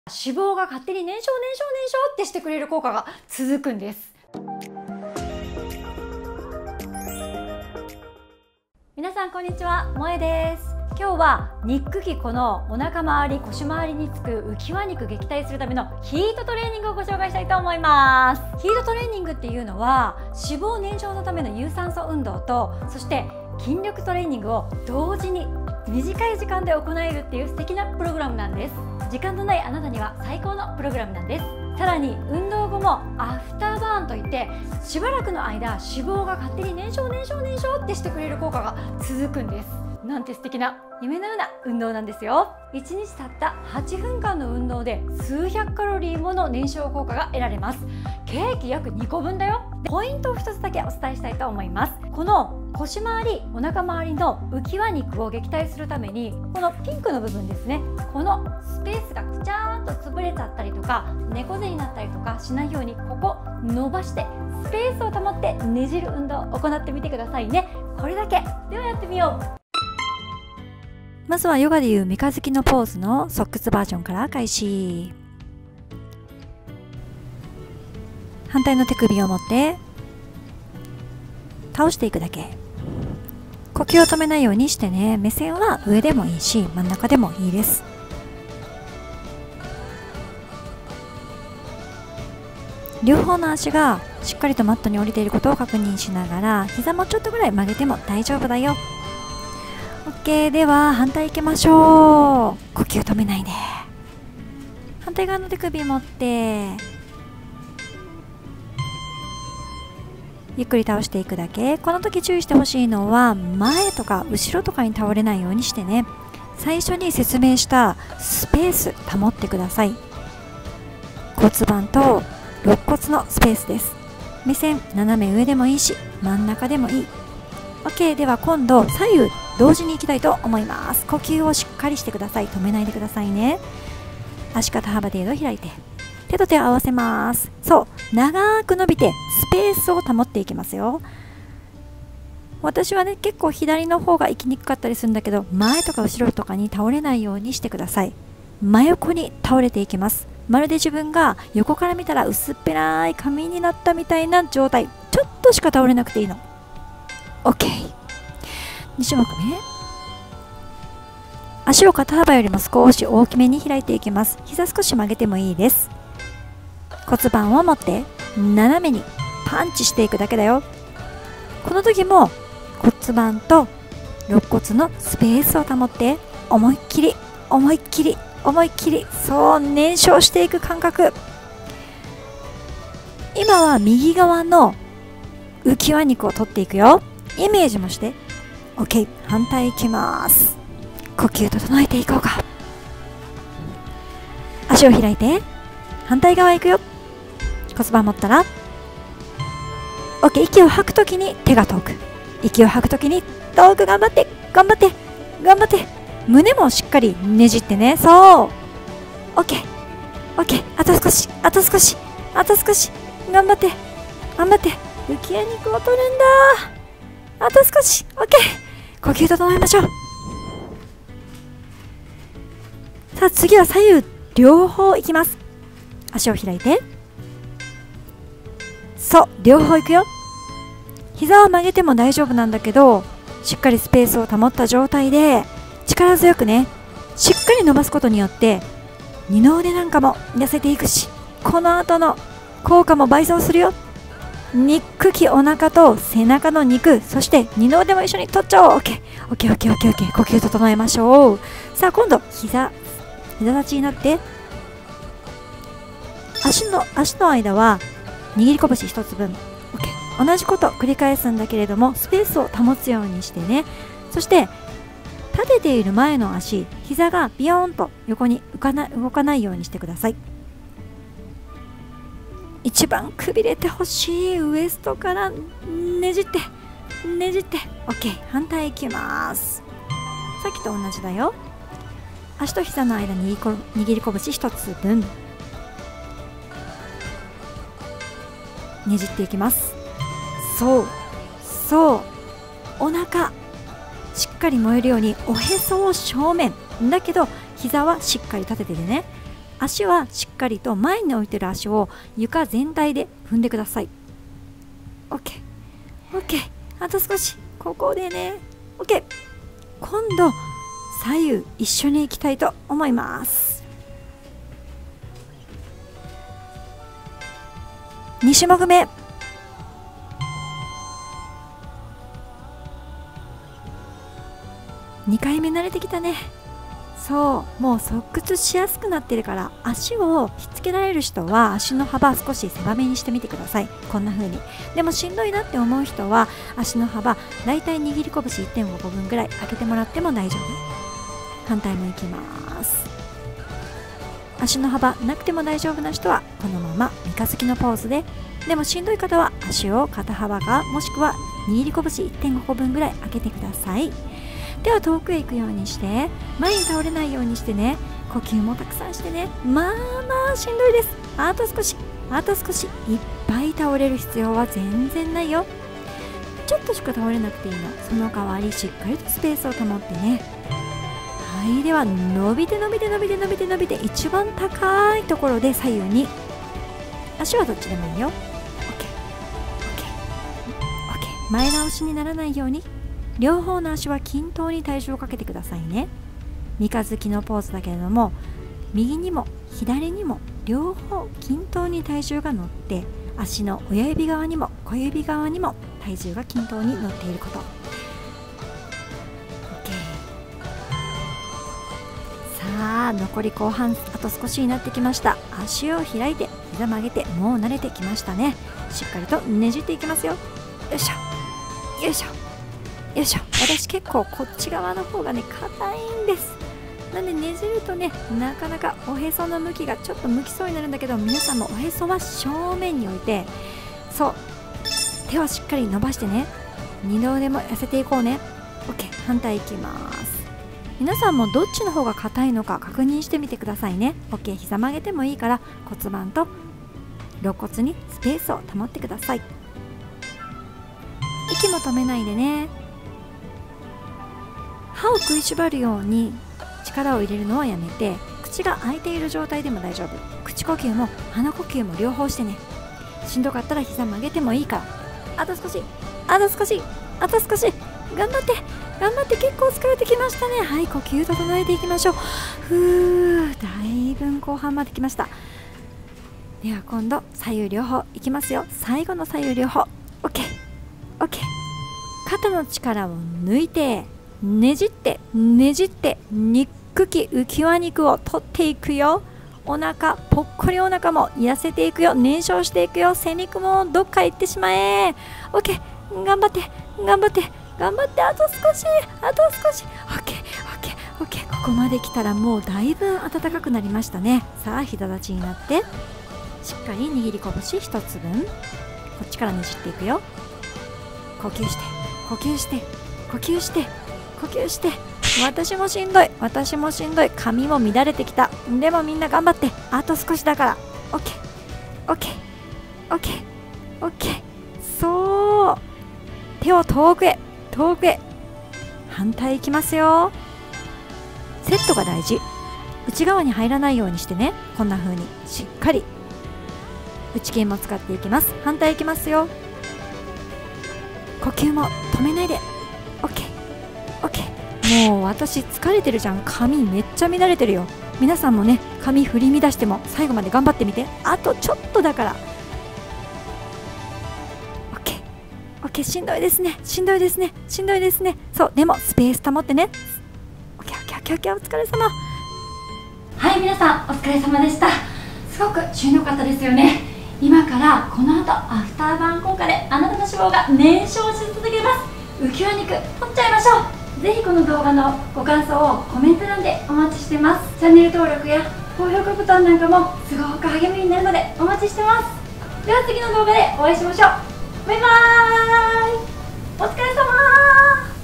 脂肪が勝手に燃焼ってしてくれる効果が続くんです。皆さんこんにちは、萌です。今日はニックキコのお腹周り、腰周りにつく浮き輪肉撃退するためのヒートトレーニングをご紹介したいと思います。ヒートトレーニングっていうのは脂肪燃焼のための有酸素運動と、そして筋力トレーニングを同時に短い時間で行えるっていう素敵なプログラムなんです。時間のないあなたには最高のプログラムなんです。さらに運動後もアフターバーンといって、しばらくの間脂肪が勝手に燃焼ってしてくれる効果が続くんです。なんて素敵な夢のような運動なんですよ。1日たった8分間の運動で数百カロリーもの燃焼効果が得られます。ケーキ約2個分だよ。ポイントを1つだけお伝えしたいと思います。この腰周り、お腹周りの浮き輪肉を撃退するために、このピンクの部分ですね、このスペースがくちゃーんと潰れちゃったりとか猫背になったりとかしないように、ここ伸ばしてスペースを保ってねじる運動を行ってみてくださいね。これだけではやってみよう。まずはヨガでいう三日月のポーズのソックスバージョンから開始。反対の手首を持って倒していくだけ。呼吸を止めないようにしてね。目線は上でもいいし真ん中でもいいです。両方の足がしっかりとマットに降りていることを確認しながら、膝もちょっとぐらい曲げても大丈夫だよ。 OK。 では反対行きましょう。呼吸止めないで。反対側の手首持ってゆっくり倒していくだけ。この時注意してほしいのは、前とか後ろとかに倒れないようにしてね。最初に説明したスペース保ってください。骨盤と肋骨のスペースです。目線斜め上でもいいし真ん中でもいい。 OK。 では今度左右同時に行きたいと思います。呼吸をしっかりしてください。止めないでくださいね。足肩幅程度開いて手と手を合わせます。そう、長く伸びてスペースを保っていきますよ。私はね、結構左の方が行きにくかったりするんだけど、前とか後ろとかに倒れないようにしてください。真横に倒れていきます。まるで自分が横から見たら薄っぺらい紙になったみたいな状態。ちょっとしか倒れなくていいの。 OK。 2種目目。足を肩幅よりも少し大きめに開いていきます。膝少し曲げてもいいです。骨盤を持って斜めにパンチしていくだけだよ。この時も骨盤と肋骨のスペースを保って、思いっきりそう燃焼していく感覚。今は右側の浮き輪肉を取っていくよ。イメージもして。 OK。 反対いきます。呼吸整えていこうか。足を開いて反対側行くよ。骨盤持ったら OK。 息を吐くときに手が遠く、息を吐くときに遠く。頑張って胸もしっかりねじってね。そう OK。 あと少し頑張って浮き輪肉を取るんだ。あと少し OK。 呼吸整えましょう。さあ次は左右両方いきます。足を開いて、そう、両方いくよ。膝は曲げても大丈夫なんだけど、しっかりスペースを保った状態で力強くね、しっかり伸ばすことによって二の腕なんかも痩せていくし、この後の効果も倍増するよ。ニックキ、お腹と背中の肉、そして二の腕も一緒に取っちゃおう。 OK。 呼吸整えましょう。さあ今度膝立ちになって、足の間は握り拳一つ分。 OK。 同じこと繰り返すんだけれども、スペースを保つようにしてね。そして立てている前の足、膝がビヨーンと横に動かないようにしてください。一番くびれてほしいウエストからねじって OK。 反対いきます。さっきと同じだよ。足と膝の間に握り拳一つ分ねじっていきます。そうお腹しっかり燃えるように、おへそを正面だけど膝はしっかり立てててね。 足はしっかりと前に置いてる足を床全体で踏んでください。 OK、 OK、 あと少し、ここでね。 OK、 今度左右一緒に行きたいと思います。2種目目、2回目慣れてきたね。そう、もう側屈しやすくなってるから、足をひっつけられる人は足の幅少し狭めにしてみてください。こんな風に。でもしんどいなって思う人は足の幅だいたい握り拳 1.5 個分ぐらい開けてもらっても大丈夫。反対もいきます。足の幅なくても大丈夫な人はこのまま三日月のポーズで、でもしんどい方は足を肩幅かもしくは握り拳 1.5 個分ぐらい開けてください。手は遠くへ行くようにして前に倒れないようにしてね。呼吸もたくさんしてね。まあしんどいです。あと少し、あと少し。いっぱい倒れる必要は全然ないよ。ちょっとしか倒れなくていいの。その代わりしっかりとスペースを保ってね。はい、では伸びて伸びて伸びて伸びて伸びて、一番高いところで左右に。足はどっちでもいいよ。 OKOKOK、 前倒しにならないように両方の足は均等に体重をかけてくださいね。三日月のポーズだけれども、右にも左にも両方均等に体重が乗って、足の親指側にも小指側にも体重が均等に乗っていること。 OK。 さあ残り後半あと少しになってきました。足を開いて膝曲げて、もう慣れてきましたね。しっかりとねじっていきますよ。よいしょよいしょよいしょ。私結構こっち側の方がね硬いんです。なんでねじるとね、なかなかおへその向きがちょっと向きそうになるんだけど、皆さんもおへそは正面に置いて、そう手をしっかり伸ばしてね。二の腕も痩せていこうね。 OK、 反対いきます。皆さんもどっちの方が硬いのか確認してみてくださいね。 OK、 膝曲げてもいいから骨盤と肋骨にスペースを保ってください。息も止めないでね。歯を食いしばるように力を入れるのはやめて、口が開いている状態でも大丈夫。口呼吸も鼻呼吸も両方してね。しんどかったら膝曲げてもいいから。あと少し、あと少し、あと少し。頑張って頑張って。結構疲れてきましたね。はい、呼吸整えていきましょう。だいぶ後半まで来ました。では今度左右両方いきますよ。最後の左右両方。 OK、 OK。 肩の力を抜いてねじってねじって、肉筋浮き輪肉を取っていくよ。お腹ぽっこり、お腹も痩せていくよ。燃焼していくよ。背肉もどっか行ってしまえ。 OK、 頑張って頑張って頑張って。あと少し、あと少し。 OKOKOK。 ここまで来たらもうだいぶ暖かくなりましたね。さあ膝立ちになってしっかり握り拳1つ分こっちからねじっていくよ。呼吸して呼吸して呼吸して呼吸して。私もしんどい、私もしんどい。髪も乱れてきた。でもみんな頑張って。あと少しだから。 OKOKOKOK。 そう、手を遠くへ遠くへ。反対いきますよ。セットが大事。内側に入らないようにしてね。こんな風にしっかり内筋も使っていきます。反対いきますよ。呼吸も止めないで。 OKOK。 もう私疲れてるじゃん。髪めっちゃ乱れてるよ。皆さんもね髪振り乱しても最後まで頑張ってみて。あとちょっとだから。 OK、 しんどいですね、しんどいですね、しんどいですね。そうでもスペース保ってね。 OKOKOK。 お疲れ様。はい、皆さんお疲れ様でした。すごくしんどかったですよね。今からこの後アフターバン効果であなたの脂肪が燃焼し続けます。浮き輪肉取っちゃいましょう。ぜひこの動画のご感想をコメント欄でお待ちしてます。チャンネル登録や高評価ボタンなんかもすごく励みになるのでお待ちしてます。では次の動画でお会いしましょう。バイバーイ。お疲れ様。